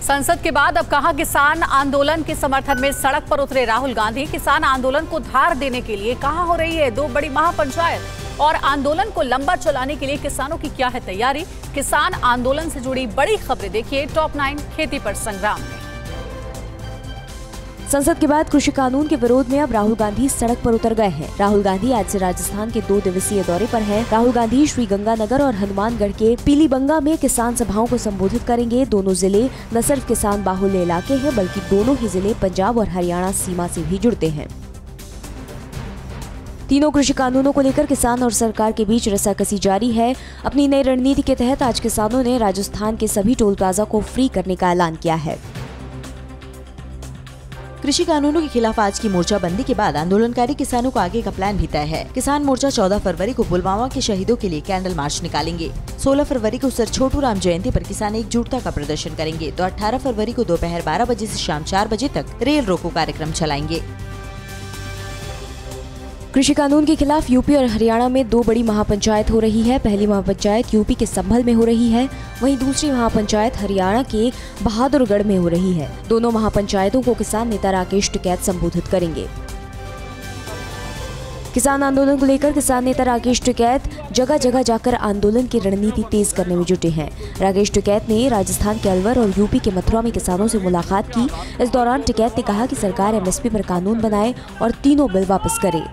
संसद के बाद अब कहां किसान आंदोलन के समर्थन में सड़क पर उतरे राहुल गांधी। किसान आंदोलन को धार देने के लिए कहां हो रही है दो बड़ी महापंचायत और आंदोलन को लंबा चलाने के लिए किसानों की क्या है तैयारी। किसान आंदोलन से जुड़ी बड़ी खबरें देखिए टॉप 9 खेती पर संग्राम में। संसद के बाद कृषि कानून के विरोध में अब राहुल गांधी सड़क पर उतर गए हैं। राहुल गांधी आज से राजस्थान के 2 दिवसीय दौरे पर हैं। राहुल गांधी श्रीगंगानगर और हनुमानगढ़ के पीलीबंगा में किसान सभाओं को संबोधित करेंगे। दोनों जिले न सिर्फ किसान बाहुल्य इलाके हैं बल्कि दोनों ही जिले पंजाब और हरियाणा सीमा से भी जुड़ते हैं। तीनों कृषि कानूनों को लेकर किसान और सरकार के बीच रस्साकसी जारी है। अपनी नई रणनीति के तहत आज किसानों ने राजस्थान के सभी टोल प्लाजा को फ्री करने का ऐलान किया है। कृषि कानूनों के खिलाफ आज की मोर्चाबंदी के बाद आंदोलनकारी किसानों को आगे का प्लान भी तय है। किसान मोर्चा 14 फरवरी को पुलवामा के शहीदों के लिए कैंडल मार्च निकालेंगे। 16 फरवरी को सर छोटू राम जयंती पर किसान एकजुटता का प्रदर्शन करेंगे तो 18 फरवरी को दोपहर 12 बजे से शाम 4 बजे तक रेल रोको कार्यक्रम चलाएंगे। कृषि कानून के खिलाफ यूपी और हरियाणा में 2 बड़ी महापंचायत हो रही है। पहली महापंचायत यूपी के संभल में हो रही है, वहीं दूसरी महापंचायत हरियाणा के बहादुरगढ़ में हो रही है। दोनों महापंचायतों को किसान नेता राकेश टिकैत संबोधित करेंगे। किसान आंदोलन को लेकर किसान नेता राकेश टिकैत जगह जगह जाकर आंदोलन की रणनीति तेज करने में जुटे हैं। राकेश टिकैत ने राजस्थान के अलवर और यूपी के मथुरा में किसानों से मुलाकात की। इस दौरान टिकैत ने कहा कि सरकार एमएसपी पर कानून बनाए और तीनों बिल वापस करे।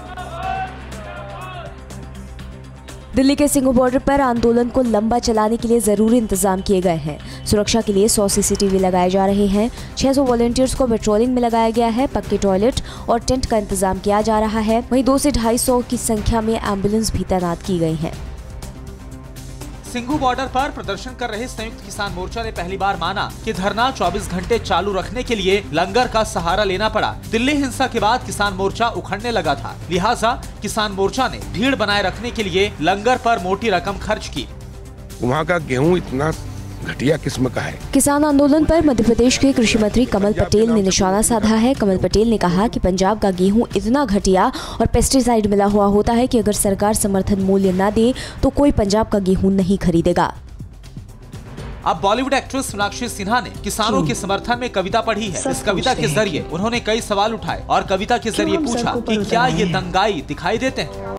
दिल्ली के सिंघू बॉर्डर पर आंदोलन को लंबा चलाने के लिए जरूरी इंतजाम किए गए हैं। सुरक्षा के लिए 100 सीसीटीवी लगाए जा रहे हैं। 600 वॉलंटियर्स को पेट्रोलिंग में लगाया गया है। पक्के टॉयलेट और टेंट का इंतजाम किया जा रहा है। वहीं 200 से 250 की संख्या में एम्बुलेंस भी तैनात की गई है। सिंघू बॉर्डर पर प्रदर्शन कर रहे संयुक्त किसान मोर्चा ने पहली बार माना कि धरना 24 घंटे चालू रखने के लिए लंगर का सहारा लेना पड़ा। दिल्ली हिंसा के बाद किसान मोर्चा उखड़ने लगा था, लिहाजा किसान मोर्चा ने भीड़ बनाए रखने के लिए लंगर पर मोटी रकम खर्च की। वहाँ का गेहूँ इतना घटिया किस्म का है। किसान आंदोलन पर मध्य प्रदेश के कृषि मंत्री कमल पटेल ने निशाना साधा है। कमल पटेल ने कहा कि पंजाब का गेहूं इतना घटिया और पेस्टिसाइड मिला हुआ होता है कि अगर सरकार समर्थन मूल्य न दे तो कोई पंजाब का गेहूं नहीं खरीदेगा। अब बॉलीवुड एक्ट्रेस सोनाक्षी सिन्हा ने किसानों के समर्थन में कविता पढ़ी है। इस कविता के जरिए उन्होंने कई सवाल उठाए और कविता के जरिए पूछा कि क्या ये दंगाई दिखाई देते हैं।